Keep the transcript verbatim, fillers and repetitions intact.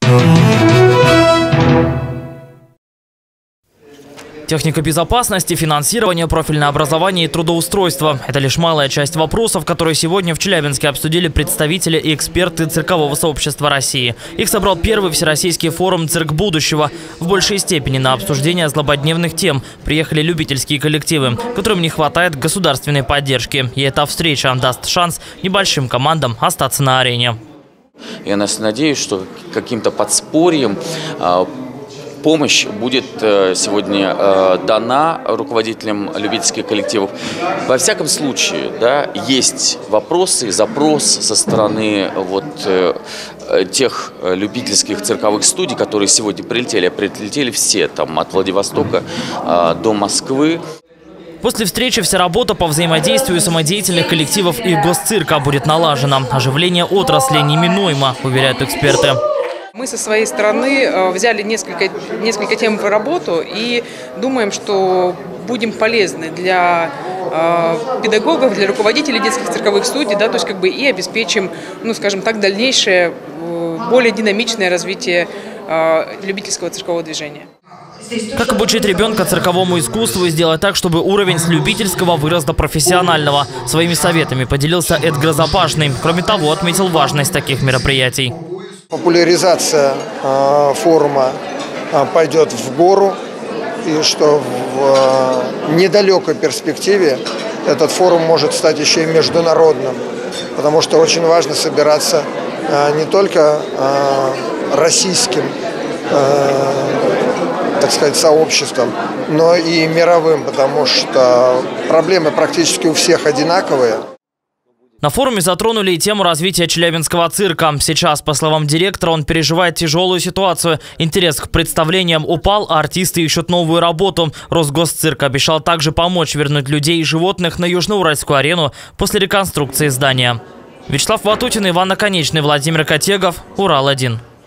Техника безопасности, финансирование, профильное образование и трудоустройство – это лишь малая часть вопросов, которые сегодня в Челябинске обсудили представители и эксперты циркового сообщества России. Их собрал первый всероссийский форум «Цирк будущего». В большей степени на обсуждение злободневных тем приехали любительские коллективы, которым не хватает государственной поддержки. И эта встреча даст шанс небольшим командам остаться на арене. Я надеюсь, что каким-то подспорьем помощь будет сегодня дана руководителям любительских коллективов. Во всяком случае, да, есть вопросы, запрос со стороны вот, тех любительских цирковых студий, которые сегодня прилетели. А прилетели все, там, от Владивостока до Москвы. После встречи вся работа по взаимодействию самодеятельных коллективов и госцирка будет налажена. Оживление отрасли неминуемо, уверяют эксперты. Мы со своей стороны взяли несколько, несколько тем в работу и думаем, что будем полезны для э, педагогов, для руководителей детских цирковых студий, да, то есть как бы и обеспечим, ну, скажем так, дальнейшее, э, более динамичное развитие э, любительского циркового движения. Как обучить ребенка цирковому искусству и сделать так, чтобы уровень с любительского вырос до профессионального? Своими советами поделился Эд Грозопашный. Кроме того, отметил важность таких мероприятий. Популяризация э, форума э, пойдет в гору, и что в э, недалекой перспективе этот форум может стать еще и международным, потому что очень важно собираться э, не только э, российским, э, так сказать, сообществом, но и мировым, потому что проблемы практически у всех одинаковые. На форуме затронули и тему развития челябинского цирка. Сейчас, по словам директора, он переживает тяжелую ситуацию. Интерес к представлениям упал, а артисты ищут новую работу. Росгосцирк обещал также помочь вернуть людей и животных на Южноуральскую арену после реконструкции здания. Вячеслав Ватутин, Иван Наконечный, Владимир Котегов, Урал один.